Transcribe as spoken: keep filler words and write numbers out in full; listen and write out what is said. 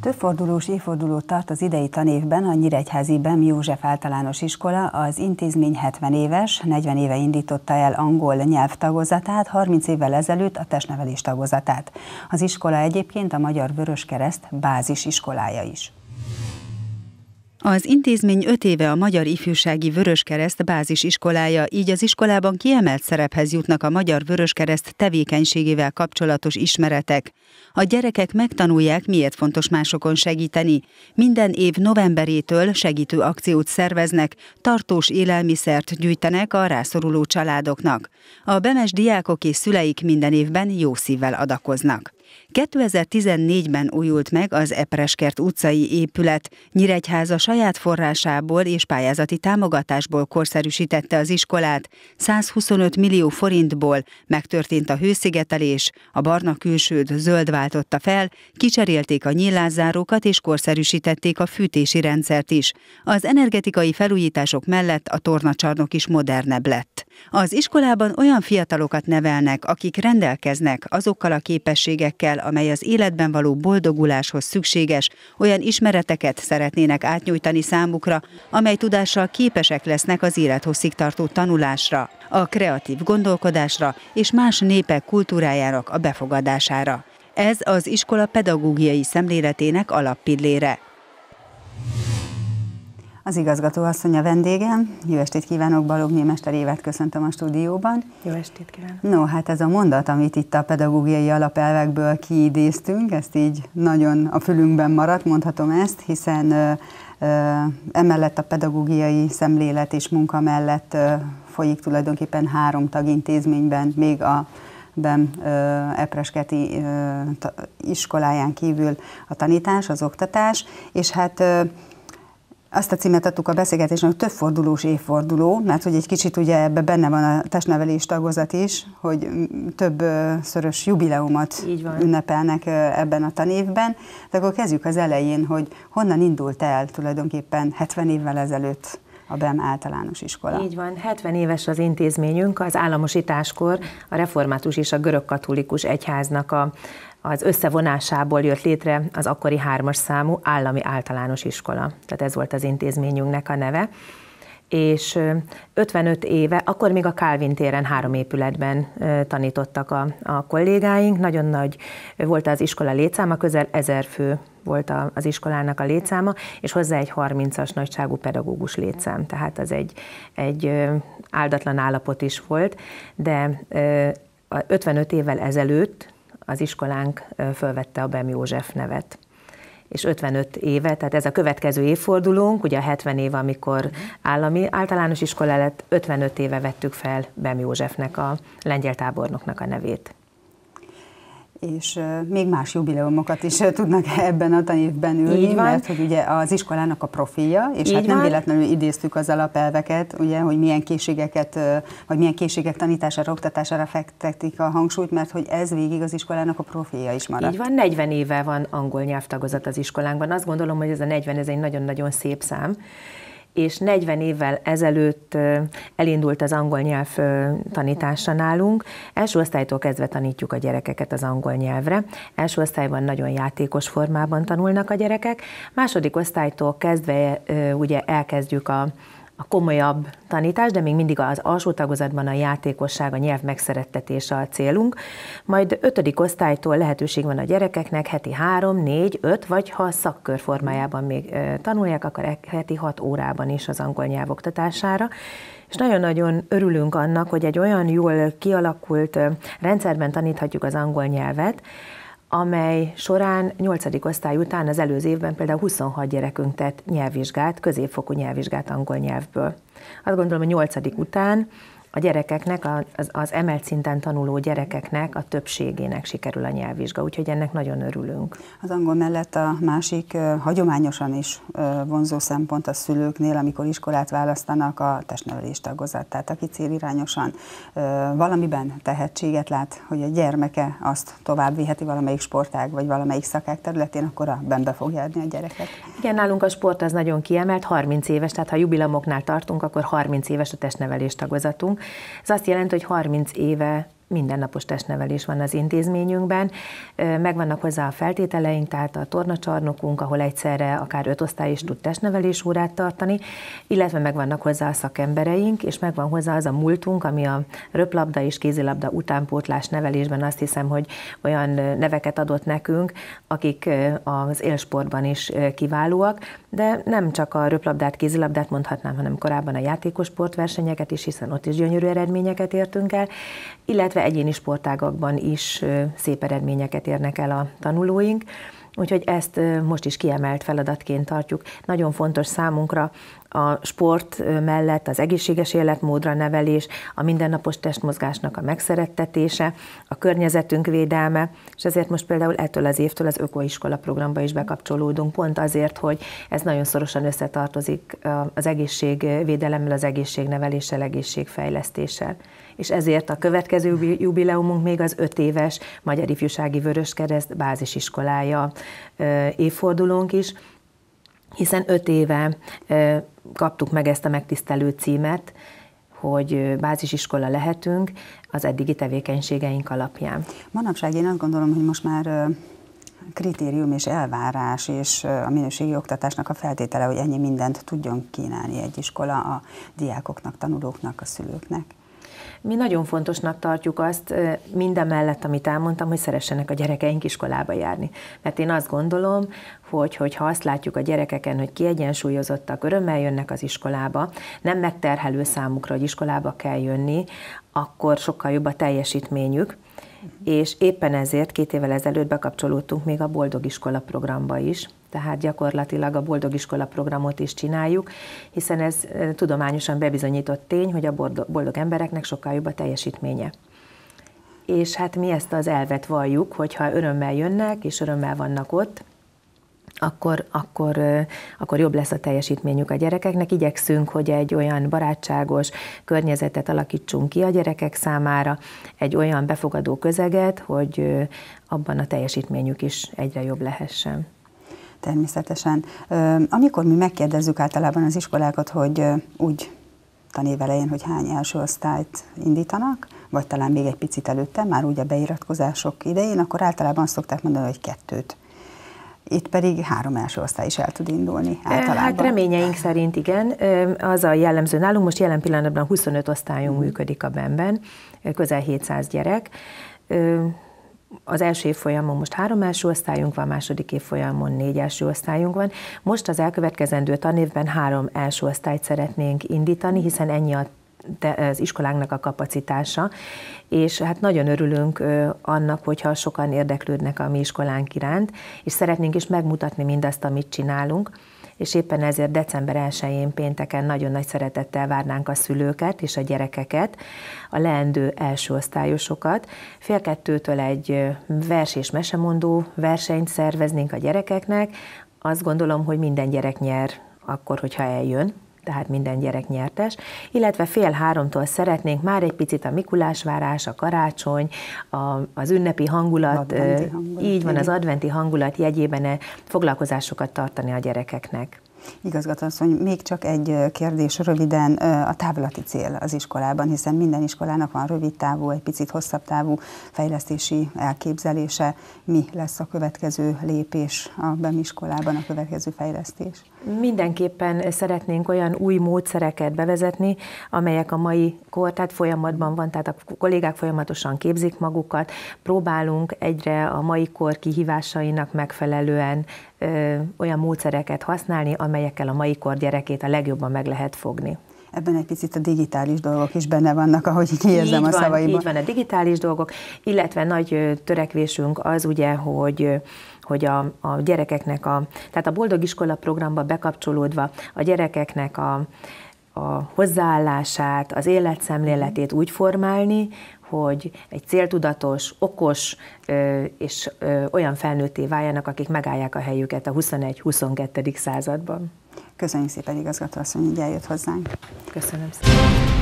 Többfordulós évfordulót tart az idei tanévben a nyíregyházi Bem József Általános Iskola. Az intézmény hetven éves, negyven éve indította el angol nyelvtagozatát, harminc évvel ezelőtt a testnevelés tagozatát. Az iskola egyébként a Magyar Vöröskereszt bázisiskolája is. Az intézmény öt éve a Magyar Ifjúsági Vöröskereszt bázisiskolája, így az iskolában kiemelt szerephez jutnak a Magyar Vöröskereszt tevékenységével kapcsolatos ismeretek. A gyerekek megtanulják, miért fontos másokon segíteni. Minden év novemberétől segítő akciót szerveznek, tartós élelmiszert gyűjtenek a rászoruló családoknak. A bemes diákok és szüleik minden évben jó szívvel adakoznak. kétezer-tizennégyben újult meg az Epereskert utcai épület. Nyíregyháza saját forrásából és pályázati támogatásból korszerűsítette az iskolát. százhuszonöt millió forintból megtörtént a hőszigetelés, a barna külsőt zöld váltotta fel, kicserélték a nyílászárókat és korszerűsítették a fűtési rendszert is. Az energetikai felújítások mellett a tornacsarnok is modernebb lett. Az iskolában olyan fiatalokat nevelnek, akik rendelkeznek azokkal a képességekkel, amely az életben való boldoguláshoz szükséges, olyan ismereteket szeretnének átnyújtani számukra, amely tudással képesek lesznek az élethosszig tartó tanulásra, a kreatív gondolkodásra és más népek kultúrájának a befogadására. Ez az iskola pedagógiai szemléletének alappillére. Az igazgató asszony a vendégem. Jó estét kívánok, Balogné Mester Évet köszöntöm a stúdióban. Jó estét kívánok. No, hát ez a mondat, amit itt a pedagógiai alapelvekből kiidéztünk, ezt így nagyon a fülünkben maradt, mondhatom ezt, hiszen ö, ö, emellett a pedagógiai szemlélet és munka mellett ö, folyik tulajdonképpen három tagintézményben, még a Bem Epereskerti iskoláján kívül a tanítás, az oktatás, és hát ö, azt a címet adtuk a beszélgetésnek, hogy többfordulós évforduló, mert hogy egy kicsit ugye ebben benne van a testnevelés tagozat is, hogy többszörös jubileumot ünnepelnek ebben a tanévben. De akkor kezdjük az elején, hogy honnan indult el tulajdonképpen hetven évvel ezelőtt a Bem általános iskola. Így van, hetven éves az intézményünk, az államosításkor a református és a görögkatolikus egyháznak a az összevonásából jött létre az akkori hármas számú állami általános iskola. Tehát ez volt az intézményünknek a neve. És ötvenöt éve, akkor még a Kálvin téren három épületben tanítottak a, a kollégáink. Nagyon nagy volt az iskola létszáma, közel ezer fő volt az iskolának a létszáma, és hozzá egy harmincas nagyságú pedagógus létszám. Tehát az egy, egy áldatlan állapot is volt, de ötvenöt évvel ezelőtt az iskolánk fölvette a Bem József nevet. És ötvenöt éve, tehát ez a következő évfordulónk, ugye a hetven éve, amikor állami általános iskola lett, ötvenöt éve vettük fel Bem Józsefnek, a lengyel tábornoknak a nevét. És még más jubileumokat is tudnak ebben a tanévben ülni, mert hogy ugye az iskolának a profilja, és Így hát nem van. véletlenül idéztük az alapelveket, ugye, hogy milyen készségeket, vagy milyen készségek tanítására, oktatására fektetik a hangsúlyt, mert hogy ez végig az iskolának a profilja is maradt. Így van, negyven éve van angol nyelvtagozat az iskolánkban. Azt gondolom, hogy ez a negyven, ez egy nagyon-nagyon szép szám, és negyven évvel ezelőtt elindult az angol nyelv tanítása nálunk. Első osztálytól kezdve tanítjuk a gyerekeket az angol nyelvre. Első osztályban nagyon játékos formában tanulnak a gyerekek. Második osztálytól kezdve ugye elkezdjük a a komolyabb tanítás, de még mindig az alsó tagozatban a játékosság, a nyelv megszerettetése a célunk. Majd ötödik osztálytól lehetőség van a gyerekeknek heti három, négy, öt, vagy ha szakkör formájában még tanulják, akkor heti hat órában is az angol nyelv oktatására. És nagyon-nagyon örülünk annak, hogy egy olyan jól kialakult rendszerben taníthatjuk az angol nyelvet, amely során nyolcadik osztály után az előző évben például huszonhat gyerekünk tett nyelvvizsgát, középfokú nyelvvizsgát angol nyelvből. Azt gondolom, hogy nyolcadik után a gyerekeknek, az, az emelt szinten tanuló gyerekeknek a többségének sikerül a nyelvvizsga, úgyhogy ennek nagyon örülünk. Az angol mellett a másik hagyományosan is vonzó szempont a szülőknél, amikor iskolát választanak, a testnevelés tagozat. Tehát aki célirányosan valamiben tehetséget lát, hogy a gyermeke azt tovább viheti valamelyik sportág vagy valamelyik szakák területén, akkor a Bembe fogja adni a gyereket. Igen, nálunk a sport az nagyon kiemelt, harminc éves, tehát ha jubileumoknál tartunk, akkor harminc éves a testnevelés tagozatunk. Ez azt jelenti, hogy harminc éve mindennapos testnevelés van az intézményünkben. Megvannak hozzá a feltételeink, tehát a tornacsarnokunk, ahol egyszerre akár öt osztály is tud testnevelés órát tartani, illetve megvannak hozzá a szakembereink, és megvan hozzá az a múltunk, ami a röplabda és kézilabda utánpótlás nevelésben azt hiszem, hogy olyan neveket adott nekünk, akik az élsportban is kiválóak, de nem csak a röplabdát, kézilabdát mondhatnám, hanem korábban a játékos sportversenyeket is, hiszen ott is gyönyörű eredményeket értünk el, illetve egyéni sportágakban is szép eredményeket érnek el a tanulóink. Úgyhogy ezt most is kiemelt feladatként tartjuk. Nagyon fontos számunkra a sport mellett az egészséges életmódra nevelés, a mindennapos testmozgásnak a megszerettetése, a környezetünk védelme, és ezért most például ettől az évtől az ökoiskola programba is bekapcsolódunk, pont azért, hogy ez nagyon szorosan összetartozik az egészségvédelemmel, az egészségneveléssel, egészségfejlesztéssel. És ezért a következő jubileumunk még az öt éves Magyar Ifjúsági Vöröskereszt bázisiskolája évfordulónk is, hiszen öt éve kaptuk meg ezt a megtisztelő címet, hogy bázisiskola lehetünk az eddigi tevékenységeink alapján. Manapság én azt gondolom, hogy most már kritérium és elvárás és a minőségi oktatásnak a feltétele, hogy ennyi mindent tudjon kínálni egy iskola a diákoknak, tanulóknak, a szülőknek. Mi nagyon fontosnak tartjuk azt, minden mellett, amit elmondtam, hogy szeressenek a gyerekeink iskolába járni. Mert én azt gondolom, hogy, hogy ha azt látjuk a gyerekeken, hogy kiegyensúlyozottak, örömmel jönnek az iskolába, nem megterhelő számukra, hogy iskolába kell jönni, akkor sokkal jobb a teljesítményük, és éppen ezért két évvel ezelőtt bekapcsolódtunk még a Boldog Iskola programba is, tehát gyakorlatilag a Boldog Iskola programot is csináljuk, hiszen ez tudományosan bebizonyított tény, hogy a boldog embereknek sokkal jobb a teljesítménye. És hát mi ezt az elvet valljuk, hogyha örömmel jönnek és örömmel vannak ott, akkor, akkor, akkor jobb lesz a teljesítményük a gyerekeknek. Igyekszünk, hogy egy olyan barátságos környezetet alakítsunk ki a gyerekek számára, egy olyan befogadó közeget, hogy abban a teljesítményük is egyre jobb lehessen. Természetesen. Amikor mi megkérdezzük általában az iskolákat, hogy úgy tanév elején, hogy hány első osztályt indítanak, vagy talán még egy picit előtte, már úgy a beiratkozások idején, akkor általában azt szokták mondani, hogy kettőt. Itt pedig három első osztály is el tud indulni általában. Hát reményeink szerint igen. Az a jellemző nálunk, most jelen pillanatban huszonöt osztályunk működik a benben, közel hétszáz gyerek. Az első évfolyamon most három első osztályunk van, második évfolyamon négy első osztályunk van. Most az elkövetkezendő tanévben három első osztályt szeretnénk indítani, hiszen ennyi a az iskolánknak a kapacitása, és hát nagyon örülünk annak, hogyha sokan érdeklődnek a mi iskolánk iránt, és szeretnénk is megmutatni mindazt, amit csinálunk, és éppen ezért december elsején pénteken nagyon nagy szeretettel várnánk a szülőket és a gyerekeket, a leendő első osztályosokat. Fél kettőtől egy vers- és mesemondó versenyt szerveznénk a gyerekeknek. Azt gondolom, hogy minden gyerek nyer akkor, hogyha eljön, tehát minden gyerek nyertes, illetve fél háromtól szeretnénk már egy picit a mikulásvárás, a karácsony, a, az ünnepi hangulat, hangulat, így van, az adventi hangulat jegyében foglalkozásokat tartani a gyerekeknek. Igazgató asszony, még csak egy kérdés röviden, a távlati cél az iskolában, hiszen minden iskolának van rövid távú, egy picit hosszabb távú fejlesztési elképzelése. Mi lesz a következő lépés a BEM iskolában, a következő fejlesztés? Mindenképpen szeretnénk olyan új módszereket bevezetni, amelyek a mai kor, tehát folyamatban van, tehát a kollégák folyamatosan képzik magukat, próbálunk egyre a mai kor kihívásainak megfelelően ö, olyan módszereket használni, amelyekkel a mai kor gyerekét a legjobban meg lehet fogni. Ebben egy picit a digitális dolgok is benne vannak, ahogy kiérzem a szavaiban. Így van, a digitális dolgok, illetve nagy törekvésünk az ugye, hogy hogy a, a gyerekeknek, a, tehát a Boldog Iskola programba bekapcsolódva a gyerekeknek a, a hozzáállását, az életszemléletét úgy formálni, hogy egy céltudatos, okos ö, és ö, olyan felnőtté váljanak, akik megállják a helyüket a huszonegy-huszonkettő században. Köszönjük szépen, igazgató asszony, hogy eljött hozzánk. Köszönöm szépen.